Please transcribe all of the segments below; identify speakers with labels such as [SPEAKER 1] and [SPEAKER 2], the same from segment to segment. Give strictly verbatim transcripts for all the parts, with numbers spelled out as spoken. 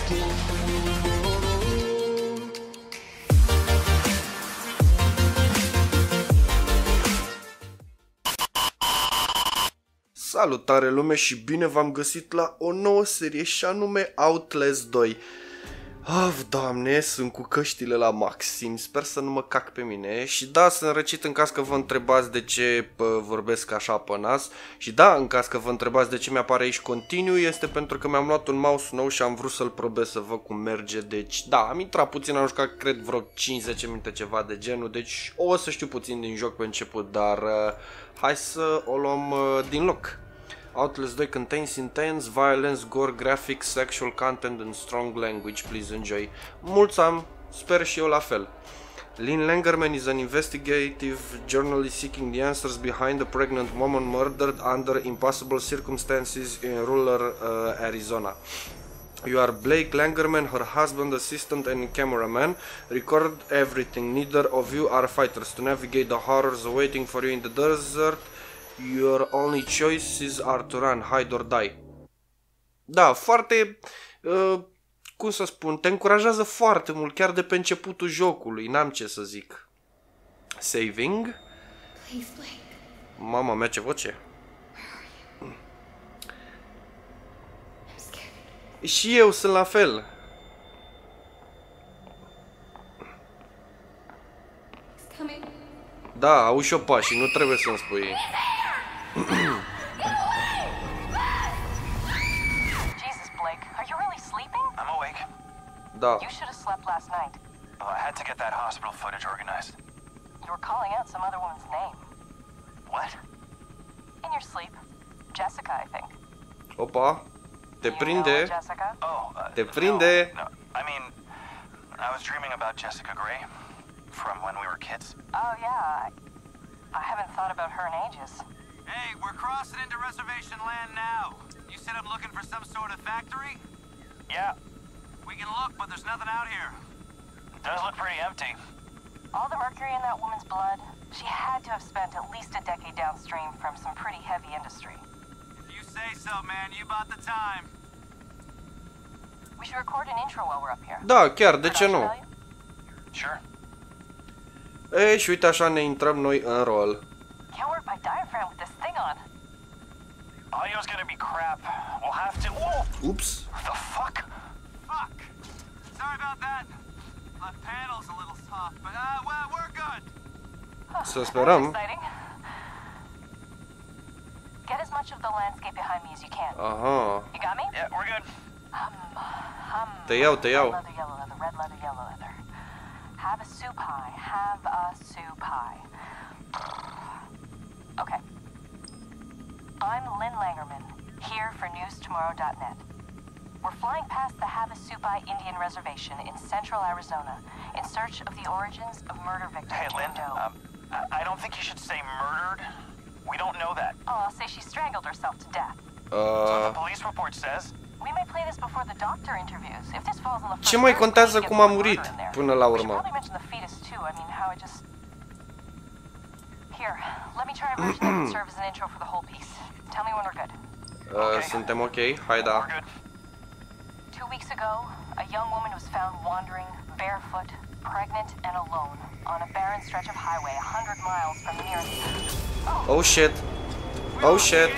[SPEAKER 1] Salutare lume și bine v-am găsit la o nouă serie și anume Outlast doi. Of, doamne, sunt cu căștile la maxim, sper să nu mă cac pe mine. Și da, sunt răcit în caz că vă întrebați de ce pă, vorbesc așa pe nas. Și da, în caz că vă întrebați de ce mi-apare aici continuu, este pentru că mi-am luat un mouse nou și am vrut să-l probez să văd cum merge. Deci da, am intrat puțin, am jucat cred vreo cinci zece minute ceva de genul. Deci o să știu puțin din joc pe început, dar uh, hai să o luăm uh, din loc. Outlast doi contains intense violence, gore, graphics, sexual content and strong language. Please enjoy. Mulți am, sper și eu la fel. Lynn Langerman is an investigative journalist seeking the answers behind a pregnant woman murdered under impossible circumstances in rural uh, Arizona. You are Blake Langerman, her husband, assistant and cameraman. Record everything. Neither of you are fighters. To navigate the horrors awaiting for you in the desert, your only choices are to run, hide or die. Da, foarte, uh, cum să spun, te încurajează foarte mult, chiar de pe începutul jocului, n-am ce să zic. Saving. Mama mea, ce voce. Și eu sunt la fel. Da, au și-o pașii, nu trebuie să-mi spui.
[SPEAKER 2] Jesus, Blake, are you really sleeping?
[SPEAKER 3] I'm awake.
[SPEAKER 1] Da.
[SPEAKER 2] You should have slept last night.
[SPEAKER 3] Well, I had to get that hospital footage organized.
[SPEAKER 2] You were calling out some other woman's name.
[SPEAKER 3] What?
[SPEAKER 2] In your sleep. Jessica, I think.
[SPEAKER 1] Opa, te
[SPEAKER 2] You know
[SPEAKER 1] prinde.
[SPEAKER 2] Jessica?
[SPEAKER 3] Oh, uh,
[SPEAKER 1] Te prinde.
[SPEAKER 3] No, no, I mean, I was dreaming about Jessica Gray from when we were kids.
[SPEAKER 2] Oh, yeah. I, I haven't thought about her in ages.
[SPEAKER 4] Hey, we're crossing into reservation land now. You said I'm looking for some sort of factory?
[SPEAKER 3] Yeah,
[SPEAKER 4] We can look, but there's nothing out here.
[SPEAKER 3] it does look pretty empty.
[SPEAKER 2] All the mercury in that woman's blood, she had to have spent at least a decade downstream from some pretty heavy industry.
[SPEAKER 4] If you say so, man, you bought the time.
[SPEAKER 2] We should record an intro while we're up here.
[SPEAKER 1] Da, chiar, de ce
[SPEAKER 2] Production
[SPEAKER 1] nu?
[SPEAKER 2] value?
[SPEAKER 3] Sure.
[SPEAKER 1] Ei, și uite așa ne intrăm noi în rol.
[SPEAKER 2] Can't work my diaphragm with this thing on.
[SPEAKER 3] Audio's gonna be crap. We'll have to. Whoa!
[SPEAKER 1] Ups.
[SPEAKER 3] The fuck?
[SPEAKER 4] Fuck! Sorry about that. My panel's a little soft, but uh, well, we're good.
[SPEAKER 1] Să sperăm.
[SPEAKER 2] That's exciting. Get as much of the landscape behind me as you can.
[SPEAKER 1] Aha.
[SPEAKER 2] You got me?
[SPEAKER 3] Yeah, we're good.
[SPEAKER 2] Hum, hum.
[SPEAKER 1] Te iau, te iau.
[SPEAKER 2] Red leather, yellow leather, red leather, yellow leather. Have a soup pie. Have a soup pie. Okay. I'm Lynn Langerman, here for news tomorrow dot net. We're flying past the Havasupai Indian Reservation in central Arizona in search of the origins of murder victim
[SPEAKER 3] Hey, Lynn.
[SPEAKER 2] Jane Doe.
[SPEAKER 3] Um, I, I don't think you should say murdered. We don't know that.
[SPEAKER 2] Oh, I'll say she strangled herself to death.
[SPEAKER 3] That's what the
[SPEAKER 1] Uh,
[SPEAKER 3] police report says.
[SPEAKER 2] We may play this before the doctor interviews. If this falls on the first
[SPEAKER 1] Ce mai
[SPEAKER 2] verse,
[SPEAKER 1] contează
[SPEAKER 2] we
[SPEAKER 1] cum
[SPEAKER 2] get
[SPEAKER 1] a
[SPEAKER 2] more
[SPEAKER 1] murit
[SPEAKER 2] murder in there.
[SPEAKER 1] până la
[SPEAKER 2] We should
[SPEAKER 1] urmă?
[SPEAKER 2] probably mention the fetus too. I mean, how it just. Here, let me try a version that can serve as an intro for the whole piece. Tell me when we're good.
[SPEAKER 1] uh, suntem ok? Hai da.
[SPEAKER 3] We're good.
[SPEAKER 2] Two weeks ago, a young woman was found wandering barefoot, pregnant, and alone on a barren stretch of highway a hundred miles from the nearest.
[SPEAKER 1] Oh shit. Oh shit.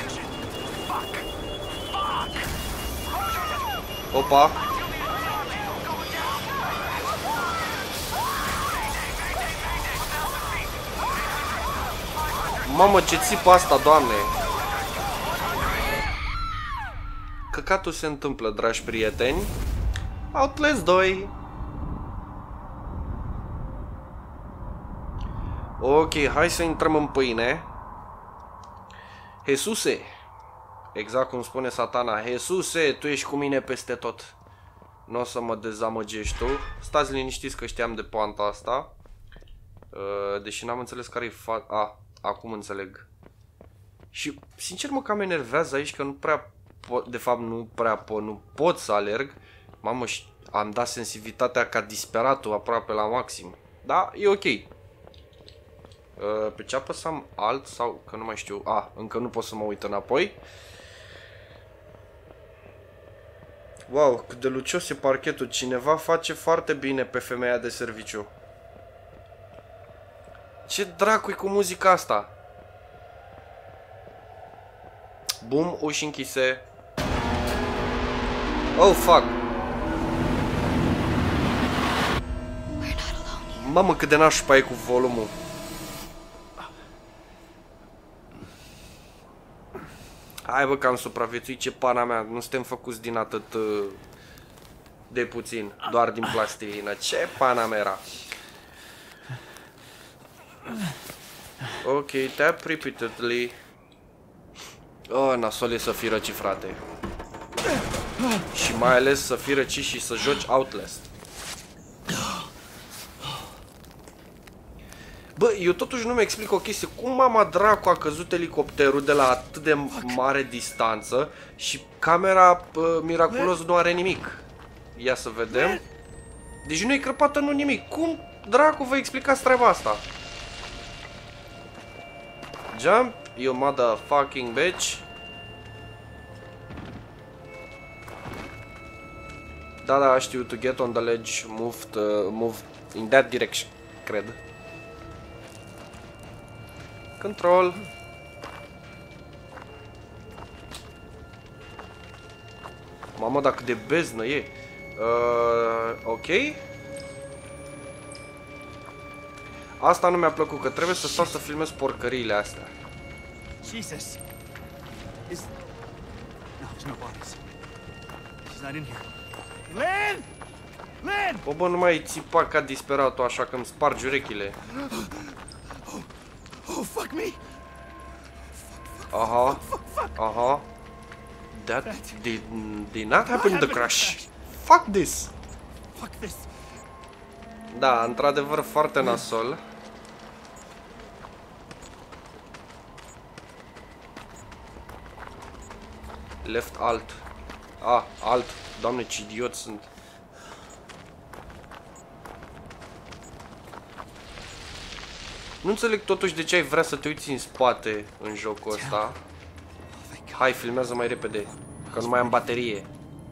[SPEAKER 1] Opa. Mamă, ce țipă asta, Doamne. Căcatul se întâmplă, dragi prieteni. Outlast doi. Ok, hai să intrăm în pâine. Jesuse. Exact cum spune Satana. Jesuse, tu ești cu mine peste tot. Nu o să mă dezamăgești tu. Stați liniștiți că știam de poanta asta. Uh, deși n-am înțeles care-i fa... A, acum înțeleg. Și, sincer, mă cam enervează aici că nu prea pot... De fapt, nu prea pot, nu pot să alerg. Mamă, am dat sensibilitatea ca disperatul aproape la maxim. Da, e ok. Uh, pe ce apăsam alt sau că nu mai știu. A, încă nu pot să mă uit înapoi. Wow, cât de lucios e parchetul. Cineva face foarte bine pe femeia de serviciu. Ce dracu-i cu muzica asta? Bum, uși închise. Oh, fuck. Mamă, cât de nașpa e cu volumul. Hai bă că am supraviețuit, ce pana mea. Nu suntem făcuți din atât uh, de puțin. Doar din plastilină. Ce pana mea era. Ok, tap repeatedly. Oh, nasol e să fii răci, frate. Și mai ales să fii răci și să joci Outlast. Bă, eu totuși nu mi explic o chestie. Cum mama dracu a căzut elicopterul de la atât de mare distanță și camera uh, miraculos nu are nimic? Ia să vedem. Deci nu e crăpată, nu nimic. Cum dracu vă explicați treaba asta? Jump, you motherfucking bitch. Da, da, știu, to get on the ledge, move, uh, move in that direction, cred. Control. Mamă, dacă de beznă e. Uh, ok. Asta nu mi-a plăcut, că trebuie să stau să filmez porcăriile astea.
[SPEAKER 4] Jesus. Is... No, there's no bodies. She's not in here. Lynn! Lynn!
[SPEAKER 1] Bă, bă, nu mai țipa ca disperatul așa că îmi spargi urechile.
[SPEAKER 4] Oh, oh, fuck me!
[SPEAKER 1] Aha, aha. That did, did not happen in the crash. Fuck this!
[SPEAKER 4] Fuck this!
[SPEAKER 1] Da, într-adevăr foarte nasol. Left alt. Ah, alt. Doamne, ce idiot sunt. Nu înțeleg totuși de ce ai vrea să te uiți în spate în jocul ăsta. Hai, filmează mai repede, că nu mai am baterie.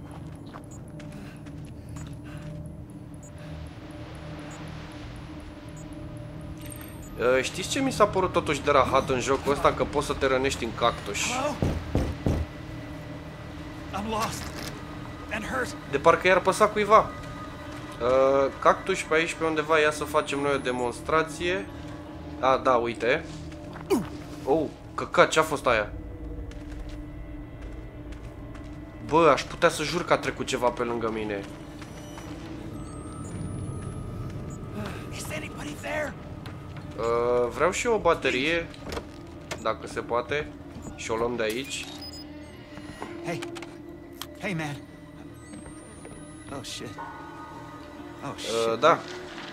[SPEAKER 1] Uh, știți ce mi s-a părut totuși de rahat în jocul ăsta? Că poți să te rănești în cactuși. De parcă i-ar păsa cuiva. Uh, cactuși pe aici, pe undeva, ia să facem noi o demonstrație. Ah, da, uite. Oh, căcat, ce-a fost aia? Bă, aș putea să jur că a trecut ceva pe lângă mine. Uh, vreau și eu o baterie, dacă se poate. Și o luăm de aici.
[SPEAKER 4] Hey. Hey, man. Oh, shit. Oh, shit.
[SPEAKER 1] Uh, da.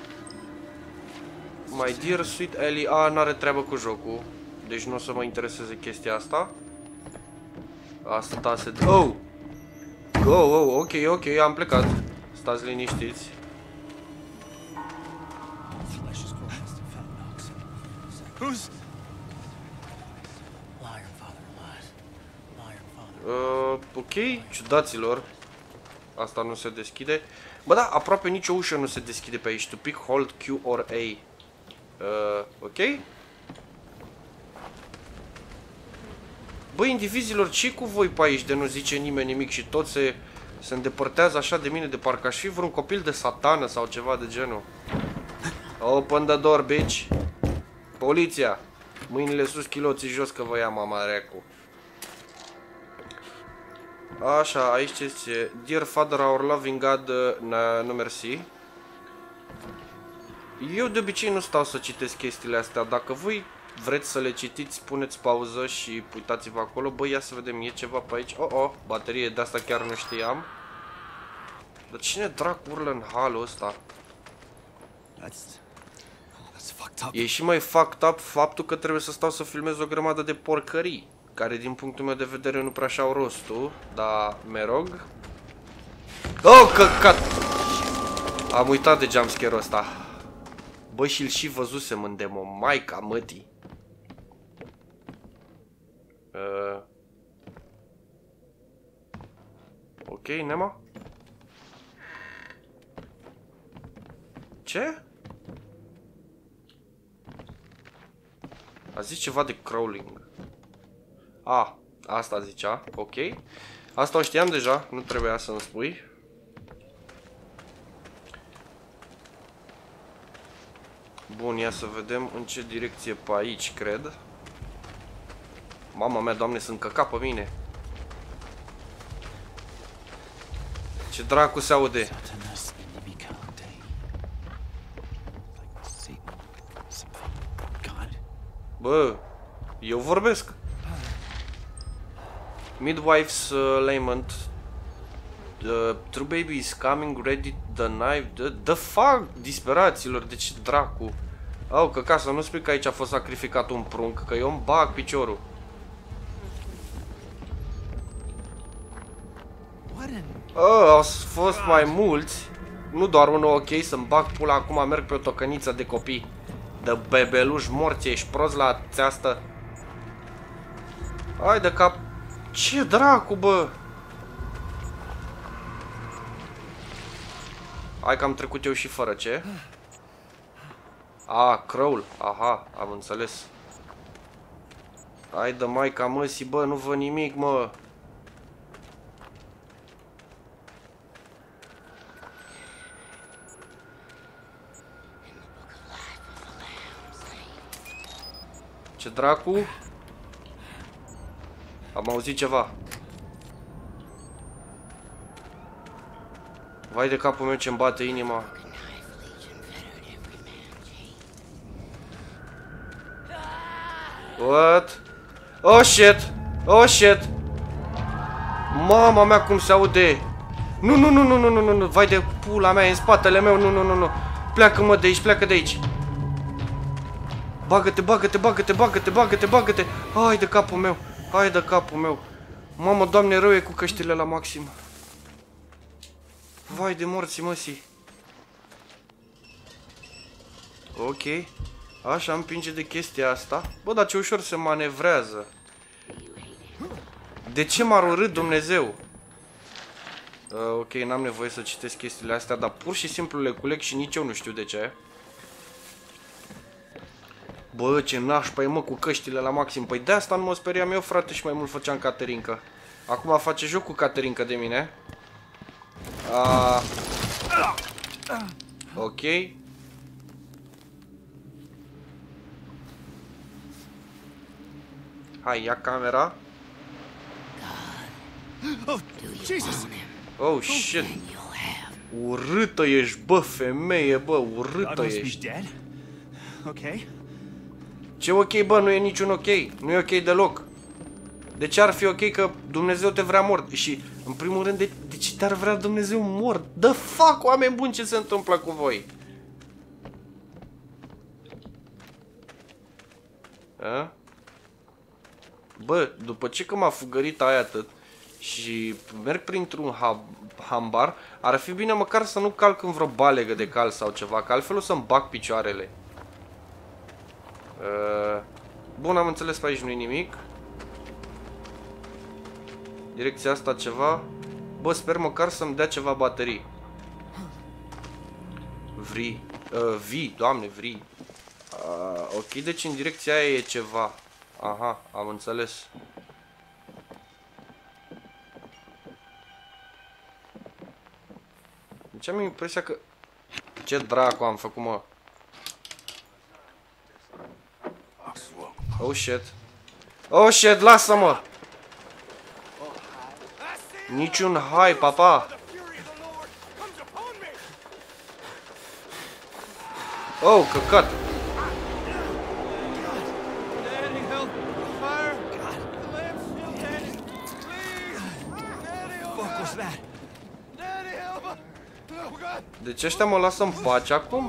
[SPEAKER 1] My dear sweet Ellie. A, n-are treabă cu jocul. Deci nu o să mă intereseze chestia asta. Asta se... Oh! Oh, oh, ok, ok, am plecat. Stați liniștiți.
[SPEAKER 4] Who's...
[SPEAKER 1] Uh, ok, ciudaților. Asta nu se deschide. Bă, da, aproape nicio ușă nu se deschide pe aici. To pick, hold, Q or A. Uh, ok. Băi, indivizilor, ce cu voi pe aici de nu zice nimeni nimic și toți se, se îndepărtează așa de mine de parcă aș fi vreun copil de satană sau ceva de genul. Open the door, bitch. Poliția. Mâinile sus, chiloții jos, că vă ia mama recu. Așa, aici ce zice? Dear Father, our loving God, uh, nu mersi. Eu de obicei nu stau să citesc chestiile astea. Dacă voi vreți să le citiți, puneți pauză și uitați-vă acolo. Băi, ia să vedem, e ceva pe aici. Oh, oh, baterie, de asta chiar nu știam. Dar cine dracu urlă în halul ăsta? E și mai fucked up faptul că trebuie să stau să filmez o grămadă de porcării, care din punctul meu de vedere nu prea și-au rostul, dar me rog. Oh, căcat! Am uitat de jumpscare-ul ăsta. Bă, și-l și văzusem în demo, maica mătii. Uh. Ok, Nema? Ce? A zis ceva de crawling. A, asta zicea, ok. Asta o știam deja, nu trebuia să-mi spui. Bun, ia să vedem în ce direcție pe aici, cred. Mama mea, doamne, sunt căcat pe mine. Ce dracu se aude? Bă, eu vorbesc. Midwife's uh, lament. The true baby is coming, ready the knife. The, the fuck, disperaților, de ce dracu? Au, că ca să nu spui că aici a fost sacrificat un prunc, că eu îmi bag piciorul. Oh, au fost mai mulți. Nu doar unul, ok, să-mi bag pula, acum merg pe o tocăniță de copii. De bebeluși morți, ești prost la țeastă. Hai de cap. Ce dracu, bă? Hai că am trecut eu și fără, ce? A, crawl. Aha, am înțeles. Hai de maica măsii, bă, nu văd nimic, mă. Ce dracu? Am auzit ceva. Vai de capul meu ce-mi bate inima. What? Oh shit! Oh shit! Mama mea cum se aude! Nu, nu, nu, nu, nu, nu, nu, nu, vai de pula mea, e în spatele meu, nu, nu, nu, nu. Pleacă-mă de aici, pleacă de aici. Bagă-te, bagă-te, bagă-te, bagă-te, bagă-te, bagă-te. Hai de capul meu, hai de capul meu. Mamă, doamne, rău e cu căștile la maxim. Vai de morții măsii. Ok. Așa împinge de chestia asta. Bă, dar ce ușor se manevrează. De ce m-ar urât Dumnezeu? Uh, ok, n-am nevoie să citesc chestiile astea, dar pur și simplu le culeg și nici eu nu știu de ce. Bă, ce nașpa e, mă, cu căștile la maxim. Păi de asta nu mă speriam eu, frate, și mai mult făceam Caterinca. Acum face joc cu Caterinca de mine. Uh, ok. Hai, ia camera. Oh, shit. Urâtă ești, bă, femeie, bă, urâtă ești. Ce ok, bă, nu e niciun ok. Nu e ok deloc. De ce ar fi ok că Dumnezeu te vrea mort? Și, în primul rând, de, de ce te-ar vrea Dumnezeu mort? The fuck, oameni buni, ce se întâmplă cu voi? A? Bă, după ce că m-a fugărit aia atât și merg printr-un hambar, ar fi bine măcar să nu calc în vreo balegă de cal sau ceva, că altfel o să-mi bag picioarele. Uh, bun, am înțeles, pe aici nu-i nimic. Direcția asta ceva. Bă, sper măcar să-mi dea ceva baterii. Vri. Uh, vi, doamne, vri. Uh, ok, deci în direcția aia e ceva. Aha, am înțeles. Deci am impresia că... Ce dracu am făcut, mă? Oh shit. Oh shit, lasă-mă! Niciun hai, papa! Oh, căcat! Deci ăștia mă lasă în pace acum?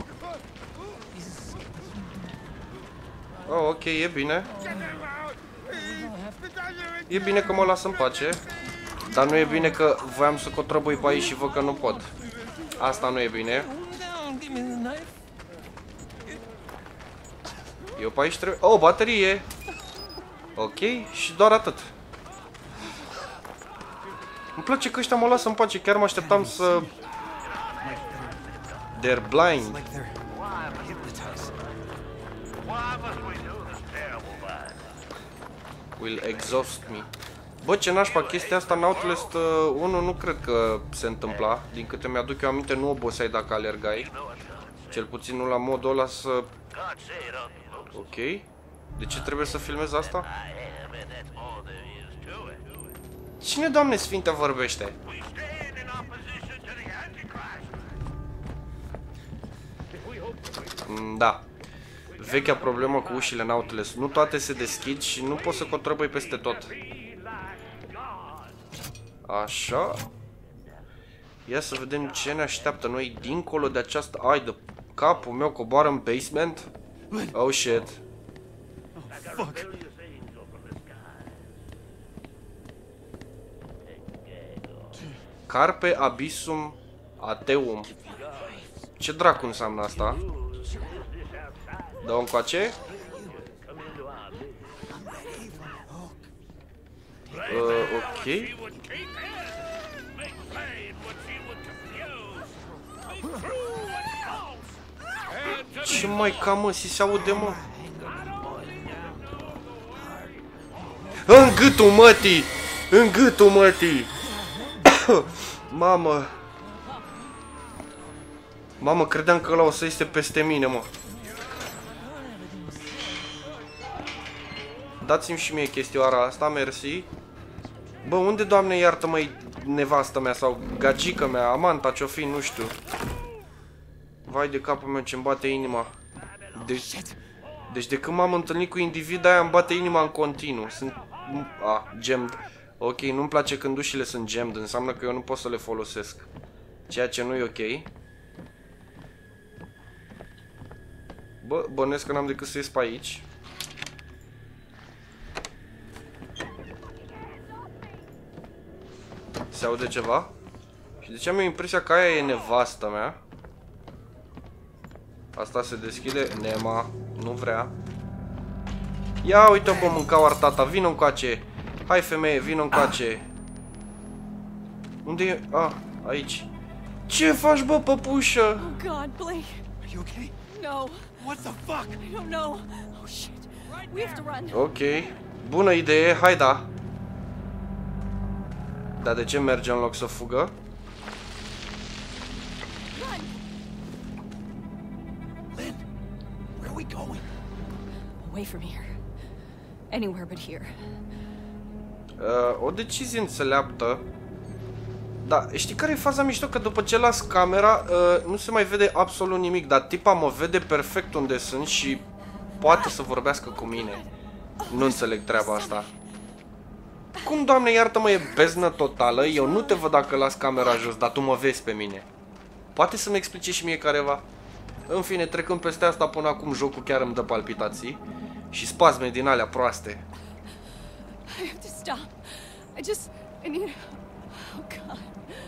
[SPEAKER 1] Oh, ok, e bine. E bine că mă lasă în pace. Dar nu e bine că voiam să cotrăbui pe aici și văd că nu pot. Asta nu e bine. Eu pe aici trebuie... Oh, baterie! Ok, și doar atât. Îmi place că ăștia mă lasă în pace. Chiar mă așteptam să... They're blind.
[SPEAKER 4] Like they're hypnotized.
[SPEAKER 1] Will exhaust me. Bă, ce nașpa chestia asta în Outlast unu nu cred că se întâmpla. Din câte mi-aduc eu aminte, nu oboseai dacă alergai. Cel puțin nu la modul ăla să... Ok. De ce trebuie să filmez asta? Cine, Doamne Sfinte, vorbește? Da. Vechea problemă cu ușile în Outlast. Nu toate se deschid și nu poți să cotrăbăi peste tot. Așa. Ia să vedem ce ne așteaptă noi dincolo de această... Ai de capul meu, coboară în basement? Oh shit. Carpe abyssum ateum. Ce dracu înseamnă asta? Dă-o încoace? Uh, ok. Ce mai cam, mă? Si se aude, mă? În gâtul mătii! În gâtul mătii! Mamă! Mamă, credeam că ăla o să este peste mine, mă. Dați-mi și mie chestioara asta, mersi. Bă, unde, Doamne, iartă-mă, nevastă mea sau gagică mea, amanta ce-o fi, nu știu. Vai de capul meu, ce-mi bate inima. Deci, deci de când m-am întâlnit cu individa aia, îmi bate inima în continuu. Sunt... A, gemmed. Ok, nu-mi place când ușile sunt gemmed, înseamnă că eu nu pot să le folosesc. Ceea ce nu e ok. Bă, bănesc că n-am decât să ies pe aici. Se aude ceva? Și de ce am eu impresia că aia e nevastă mea? Asta se deschide. Nema. Nu vrea. Ia uite-o, bă, mâncau tata. Vino încoace. Hai, femeie, vino încoace. Unde e? Ah, aici. Ce faci, bă, păpușă?
[SPEAKER 5] Oh God, Blake.
[SPEAKER 4] Are you okay?
[SPEAKER 5] No.
[SPEAKER 4] What the fuck?
[SPEAKER 5] I don't know. Oh shit. We have to run.
[SPEAKER 1] Ok. Bună idee. Hai, da. Dar de ce merge în loc să fugă?
[SPEAKER 5] Run.
[SPEAKER 4] Lynn, where are we going?
[SPEAKER 5] Away from here. Anywhere but here.
[SPEAKER 1] Uh, o decizie înțeleaptă. Da, știi care e faza mișto? Că după ce las camera, uh, nu se mai vede absolut nimic. Dar tipa mă vede perfect unde sunt și poate să vorbească cu mine. Nu înțeleg treaba asta. Cum, Doamne, iartă-mă, e beznă totală. Eu nu te văd dacă las camera jos, dar tu mă vezi pe mine. Poate să-mi explice și mie careva? În fine, trecând peste asta, până acum jocul chiar îmi dă palpitații și spasme din alea proaste.
[SPEAKER 5] I have to stop. I just... I need... Oh God.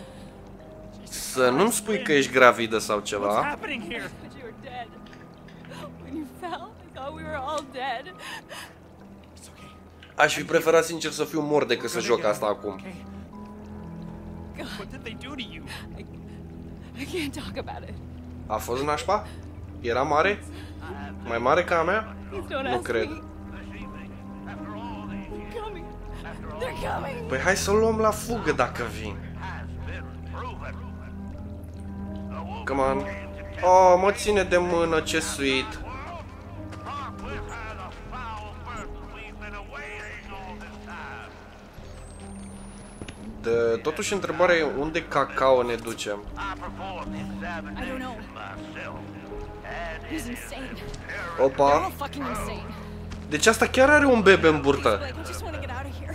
[SPEAKER 1] Să nu-mi spui că ești gravidă sau
[SPEAKER 4] What's
[SPEAKER 1] ceva.
[SPEAKER 4] happening here?
[SPEAKER 5] I thought you were dead. When you fell, I thought we were all dead.
[SPEAKER 4] It's okay.
[SPEAKER 1] Aș fi preferat sincer să fiu mort decât să joc asta acum.
[SPEAKER 4] Okay.
[SPEAKER 5] God,
[SPEAKER 4] What did they do to you?
[SPEAKER 5] I, I can't talk about it.
[SPEAKER 1] A fost nașpa? Era mare? Mai mare ca a mea?
[SPEAKER 5] Please don't
[SPEAKER 1] Nu
[SPEAKER 5] ask
[SPEAKER 1] cred.
[SPEAKER 5] me. They're coming. They're coming.
[SPEAKER 1] Păi hai să luăm la fugă dacă vin. Come on. Oh, mă ține de mână, ce sweet. De, totuși întrebarea e unde cacao ne ducem.
[SPEAKER 5] I don't know. He's insane. They're
[SPEAKER 1] Opa.
[SPEAKER 5] all fucking insane.
[SPEAKER 1] Deci asta chiar are un bebe în burtă.
[SPEAKER 5] Blake, I just want to get out of here.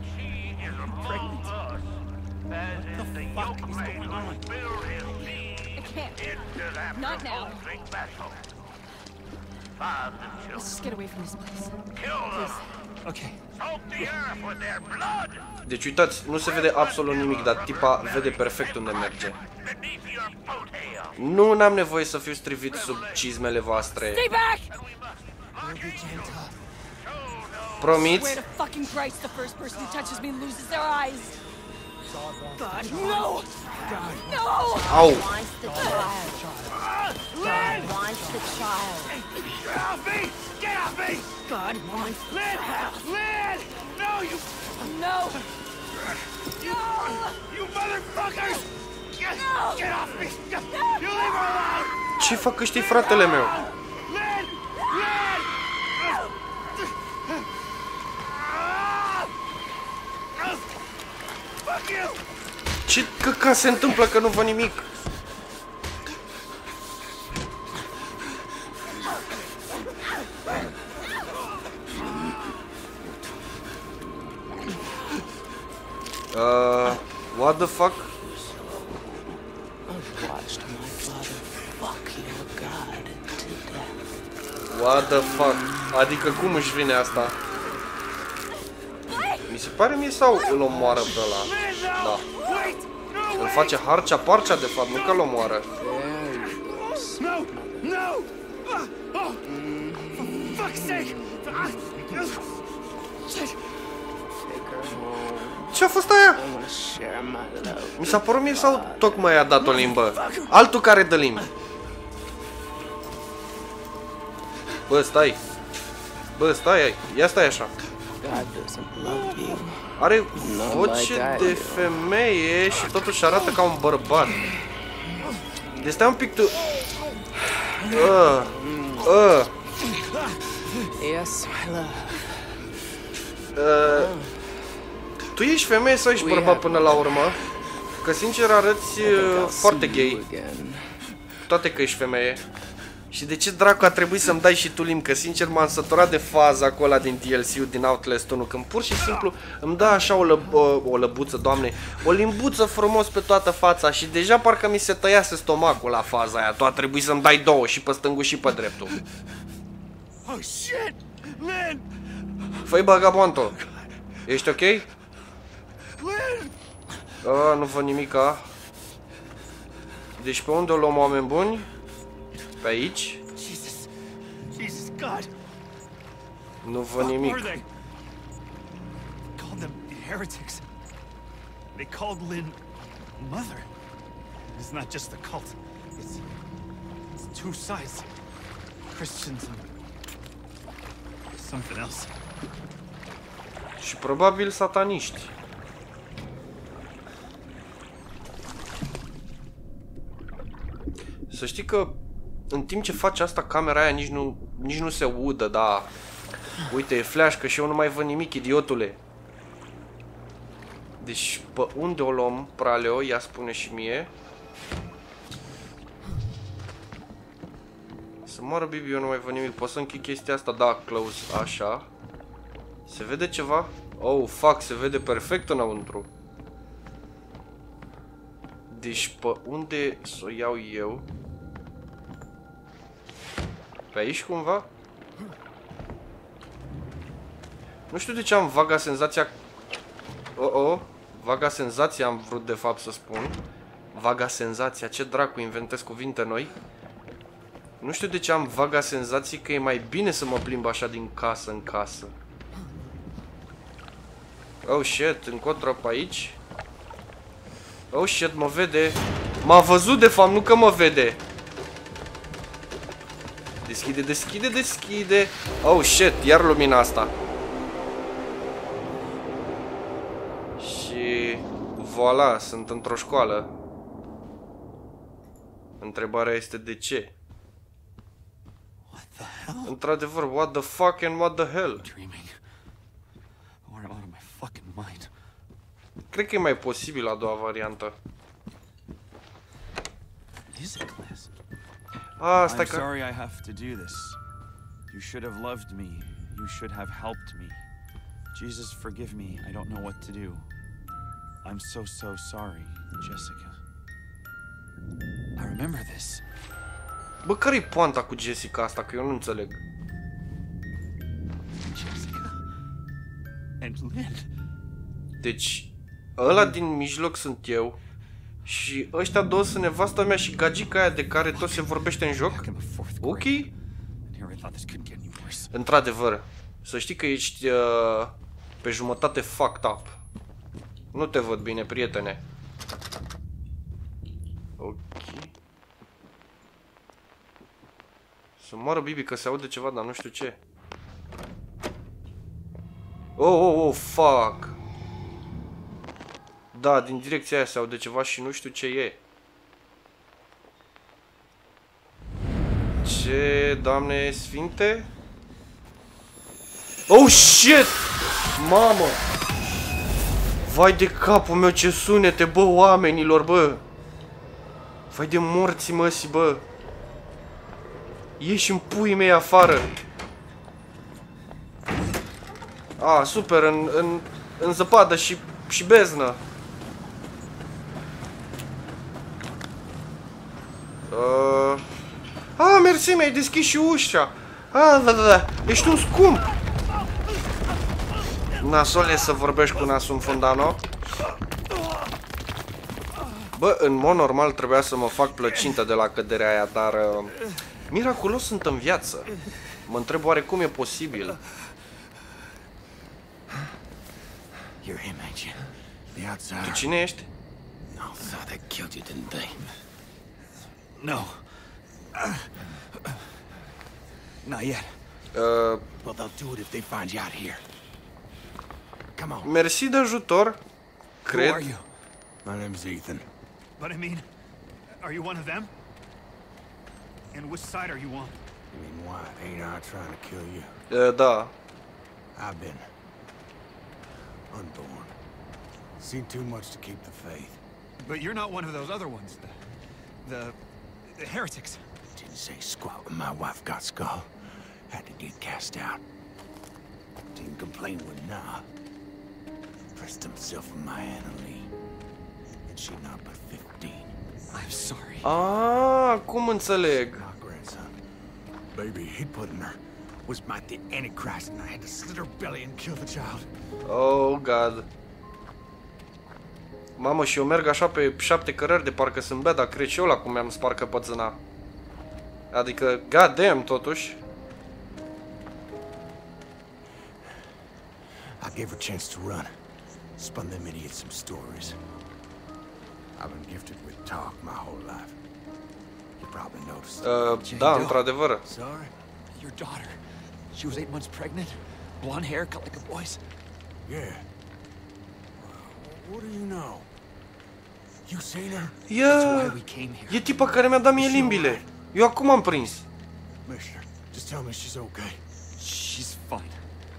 [SPEAKER 4] What the fuck is going on?
[SPEAKER 5] I can't. Not now. Let's just get away from this place. Please.
[SPEAKER 4] Okay.
[SPEAKER 1] Deci uitați, nu se vede absolut nimic, dar tipa vede perfect unde merge. Nu, n-am nevoie să fiu strivit sub cizmele voastre.
[SPEAKER 5] Stay back!
[SPEAKER 1] Promiți?
[SPEAKER 5] Swear to fucking Christ, the first person who touches me loses their eyes. God, no! No!
[SPEAKER 1] Au!
[SPEAKER 5] God, Mom.
[SPEAKER 4] Lynn! Lynn! No, you...
[SPEAKER 5] No!
[SPEAKER 4] You... You motherfuckers! Get,
[SPEAKER 5] No!
[SPEAKER 4] get off me! You leave her alone!
[SPEAKER 1] Ce fac ăștia, fratele meu?
[SPEAKER 4] Lynn! Lynn! Fuck you!
[SPEAKER 1] Ce căcat se întâmplă că nu văd nimic? Uh, what the fuck?
[SPEAKER 6] Watched my father fuck your god to death.
[SPEAKER 1] What the fuck? Adică cum își vine asta? Mi se pare mie sau îl omoară pe ăla? Da. Îl face harcea-parcea de fapt, nu că îl omoară.
[SPEAKER 4] No! No! Oh! For fuck's sake!
[SPEAKER 1] Ce-a fost aia?
[SPEAKER 6] I want to share my love.
[SPEAKER 1] Mi s-a părut mie sau tocmai a dat o limbă? Altul care dă limbi. Bă, stai. Bă, stai, ia stai așa.
[SPEAKER 6] God doesn't love you.
[SPEAKER 1] Are voce de femeie și totuși arată ca un bărbat. Deci stai un pic tu... Uh, uh,
[SPEAKER 6] Yes, my love.
[SPEAKER 1] uh, tu ești femeie sau ești bărbat până la urmă? Că sincer arăți uh, foarte gay. Toate că ești femeie. Și de ce dracu a trebuit să-mi dai și tu limbi? Că sincer m-am săturat de faza acolo din D L C-ul din Outlast unu. Când pur și simplu îmi dă așa o, lă, o, o lăbuță, doamne, o limbuță frumos pe toată fața. Și deja parcă mi se tăiase stomacul la faza aia. Tu a trebuit să-mi dai două, și pe stângul și pe dreptul.
[SPEAKER 4] Oh shit! Lynn!
[SPEAKER 1] Făi vagabontul, ești ok?
[SPEAKER 4] Lynn!
[SPEAKER 1] A, nu văd nimica. Deci pe unde o luăm, oameni buni? Pe aici?
[SPEAKER 4] Jesus! Jesus God!
[SPEAKER 1] Nu văd nimic.
[SPEAKER 4] What were they? Called them heretics. They called Lynn mother. It's not just a cult. It's, it's two sides. Christians and something else.
[SPEAKER 1] Și probabil sataniști. Să știi că în timp ce face asta, camera aia nici nu, nici nu se udă, da. Uite, e flash, că și eu nu mai văd nimic, idiotule. Deci, pe unde o luăm, Praleo? Ia spune și mie. Să moară Bibi, eu nu mai văd nimic. Pot să închid chestia asta? Da, close, așa. Se vede ceva? Oh, fuck, se vede perfect înăuntru. Deci, pe unde să o iau eu? Pe aici cumva? Nu știu de ce am vaga senzația... Oh, oh, vaga senzația am vrut de fapt să spun. Vaga senzația, ce dracu, inventez cuvinte noi. Nu știu de ce am vaga senzație că e mai bine să mă plimb așa din casă în casă. Oh shit, încotro pe aici. Oh shit, mă vede. M-a văzut de fapt, nu că mă vede. Deschide, deschide, deschide. Oh shit, iar lumina asta. Și voilà, sunt într-o școală. Întrebarea este de ce? Într-adevăr, what the fuck and what the hell? Cred că e mai posibil a doua variantă. Ah, stai
[SPEAKER 7] I'm
[SPEAKER 1] că...
[SPEAKER 7] sorry I have to do this. You should have loved me. You should have helped me. Jesus, forgive me. I don't know what to do. I'm so, so sorry, Jessica. I remember this.
[SPEAKER 1] Bă, care-i poanta cu Jessica asta? Că eu nu înțeleg.
[SPEAKER 7] Jessica. And Lynn.
[SPEAKER 1] Deci, ăla din mijloc sunt eu. Și ăștia două sunt nevasta mea și gagica aia de care tot se vorbește în joc. Ok? Într-adevăr, să știi că ești uh, pe jumătate fucked up. Nu te văd bine, prietene. Ok. Să moară Bibi, că se aude ceva, dar nu știu ce. Oh, oh, oh, fuck. Da, din direcția aia se aude ceva și nu știu ce e. Ce, Doamne sfinte? Oh, shit! Mamă! Vai de capul meu, ce sunete, bă, oamenilor, bă! Vai de morții măsii, bă! Ieși în puii mei afară! A, super, în, în, în zăpadă și, și beznă! Uh... A, mersi, mi-ai deschis și ușa! A, da, da, da, ești un scump! Nasole să vorbești cu nasul în fundano. Bă, în mod normal trebuia să mă fac plăcintă de la căderea aia, dar uh, miraculos sunt în viață. Mă întreb oare cum e posibil.
[SPEAKER 4] You're him, ain't you? The outsider.
[SPEAKER 1] Tu cine ești?
[SPEAKER 4] No, so they killed you, didn't they? No. Not yet.
[SPEAKER 1] Uh,
[SPEAKER 4] Well, they'll do it if they find you out here. Come on.
[SPEAKER 1] mersi de ajutor.
[SPEAKER 4] Who are
[SPEAKER 1] Cred.
[SPEAKER 4] you? My name's Ethan. But I mean, are you one of them? And which side are you on? You mean why? Ain't I trying to kill you?
[SPEAKER 1] Uh, da.
[SPEAKER 4] I've been unborn. Seen too much to keep the faith. But you're not one of those other ones. The, the, the heretics. Didn't say squat when my wife got skull. Had to get cast out. Didn't complain when nah. Pressed himself in my Anna Lee. And she not but fifteen. I'm sorry.
[SPEAKER 1] Ah, cum înțeleg?
[SPEAKER 4] My grandson. Baby he'd put in her was my the Antichrist, and I had to slit her belly and kill the child.
[SPEAKER 1] Oh, God. Mamă, și eu merg așa pe șapte cărări de parcă sunt bea, dar cred și eu la cum mi-am spart căpățâna. Adică, god damn, totuși.
[SPEAKER 4] I gave her a chance to run. Spun them idiots some stories. I've been gifted with talk my whole life. You probably noticed.
[SPEAKER 1] Uh, da, într-adevăr.
[SPEAKER 4] Sorry? Your daughter. She was eight months pregnant. Blonde hair, cut like a boy's. Yeah. What do you know? You seen her?
[SPEAKER 1] Yeah. E tipa care mi-a dat mie limbile. Eu acum am prins.
[SPEAKER 4] Mister, just tell me she's okay. She's fine.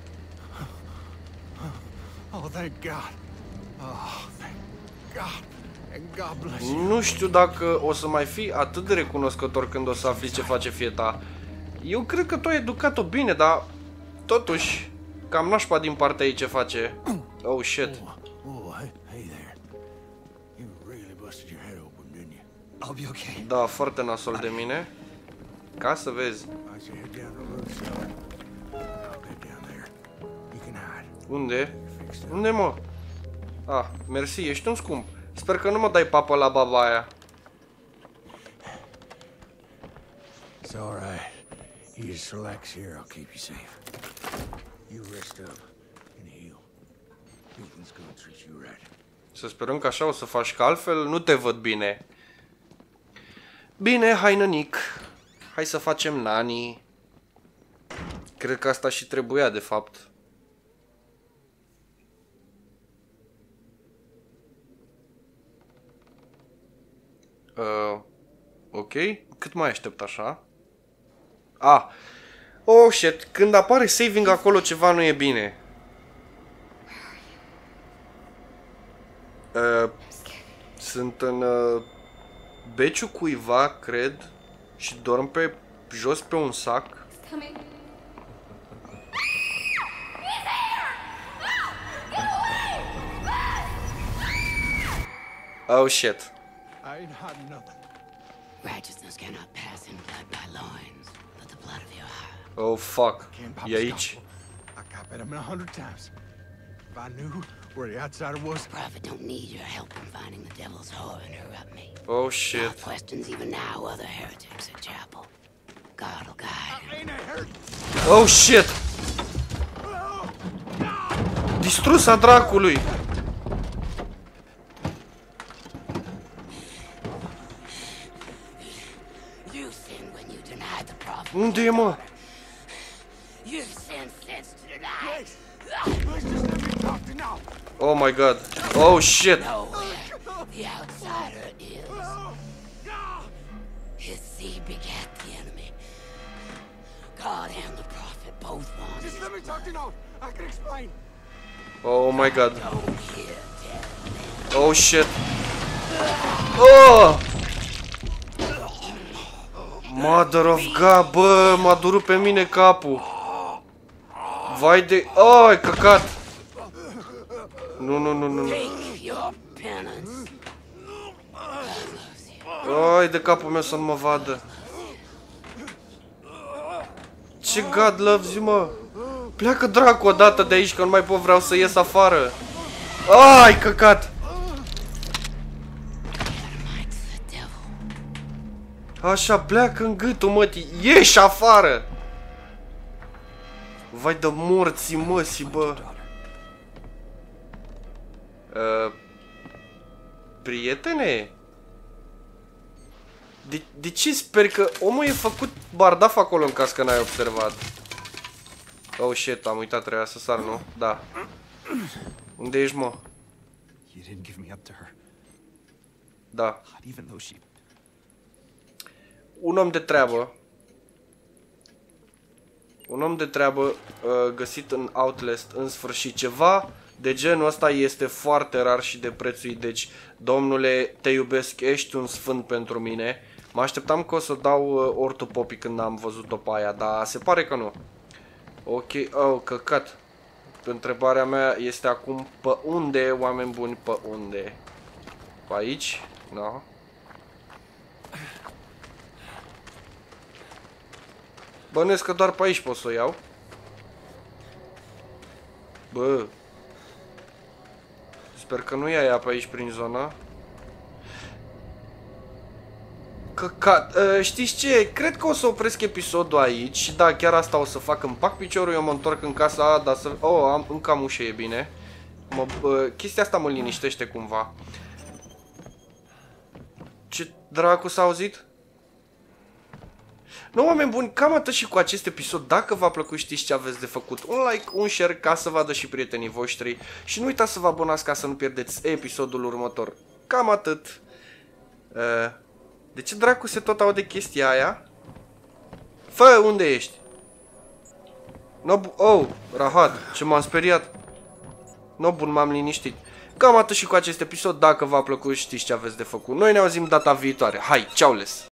[SPEAKER 4] Oh, thank God. Oh, thank God. And God bless you.
[SPEAKER 1] Nu știu dacă o să mai fii atât de recunoscător când o să afli ce face fieta. Eu cred că tu ai educat-o bine, dar totuși cam nașpa din partea ei ce face. Oh, shit.
[SPEAKER 4] Oh, hey, hey there. You really busted your head open, didn't you? I'll be okay.
[SPEAKER 1] Da, foarte nasol de mine. Ca să vezi. Unde? Unde, mă? Ah, mersi, ești un scump. Sper că nu mă dai papă la baba aia.
[SPEAKER 4] It's all right. You just relax here. I'll keep you safe. You rest up and heal. Ethan's gonna treat you right.
[SPEAKER 1] Să sperăm că așa o să faci, că altfel nu te văd bine. Bine, hai, nănic. Hai să facem nani. Cred că asta și trebuia, de fapt. Uh, ok, cât mai aștept așa? Ah, oh shit, când apare saving acolo ceva nu e bine. Uh, sunt în uh, beciul cuiva, cred, și dorm pe jos pe un sac. Oh shit.
[SPEAKER 4] I ain't hiding nothing.
[SPEAKER 6] Righteousness cannot pass in blood by loins, but the blood of your heart.
[SPEAKER 1] Oh fuck. E aici.
[SPEAKER 4] I copied him a hundred times. If I knew where the outsider was.
[SPEAKER 6] Prophet don't need your help in finding the devil's whore and interrupt me.
[SPEAKER 1] Oh shit.
[SPEAKER 6] No questions even now other heretics at chapel. God will guide him.
[SPEAKER 1] Oh shit. Distrusa dracului. Unde e, mă?
[SPEAKER 6] You sin since to deny.
[SPEAKER 1] Oh my god. Oh shit.
[SPEAKER 6] No where the outsider is. His seed begat the enemy. God and the prophet both want
[SPEAKER 8] Just let me talk to you. I can explain.
[SPEAKER 1] Oh my god.
[SPEAKER 6] Don't hear dead.
[SPEAKER 1] Oh shit. Oh! Mother of God, bă, m-a durut pe mine capul. Vai de... Ai, căcat. Nu, nu, nu, nu.
[SPEAKER 6] Take your penance.
[SPEAKER 1] Ai de capul meu să nu mă vadă. Ce God loves you, mă? Pleacă dracu odată de aici, că nu mai pot, vreau să ies afară. Ai, căcat. Așa, pleacă în gâtul mătii. Ieși afară. Vai de morții măsii, bă. Uh, prietene? De, de ce sper că omul e făcut bardaf acolo în caz că n-ai observat? Oh shit, am uitat, trebuia să sar, nu? Da. Unde ești, mă?
[SPEAKER 4] You didn't give me up to her.
[SPEAKER 1] Da.
[SPEAKER 4] Even though she...
[SPEAKER 1] Un om de treabă. Un om de treabă uh, găsit în Outlast, în sfârșit. Ceva de genul ăsta este foarte rar și de prețuit. Deci, domnule, te iubesc, ești un sfânt pentru mine. Mă așteptam că o să dau uh, ortul popii când am văzut-o pe aia, dar se pare că nu. Ok, oh, căcat. Întrebarea mea este acum, pe unde, oameni buni, pe unde? Pe aici? No. Bănuiesc că doar pe aici pot să o iau. Bă. Sper că nu e aia pe aici prin zona. Căcat. Uh, știți ce? Cred că o să opresc episodul aici. Și da, chiar asta o să fac. Împac piciorul, eu mă întorc în casa, dar să... Oh, am, încă am ușă, e bine. Mă, uh, chestia asta mă liniștește cumva. Ce dracu s-a auzit? Nu, oameni buni, cam atât și cu acest episod. Dacă v-a plăcut, știți ce aveți de făcut. Un like, un share ca să vadă și prietenii voștri. Și nu uitați să vă abonați ca să nu pierdeți episodul următor. Cam atât. Uh, de ce dracu se tot aude chestia aia? Fă, unde ești? No, oh, Rahat, ce m-am speriat. No, bun, m-am liniștit. Cam atât și cu acest episod. Dacă v-a plăcut, știți ce aveți de făcut. Noi ne auzim data viitoare. Hai, ceaules!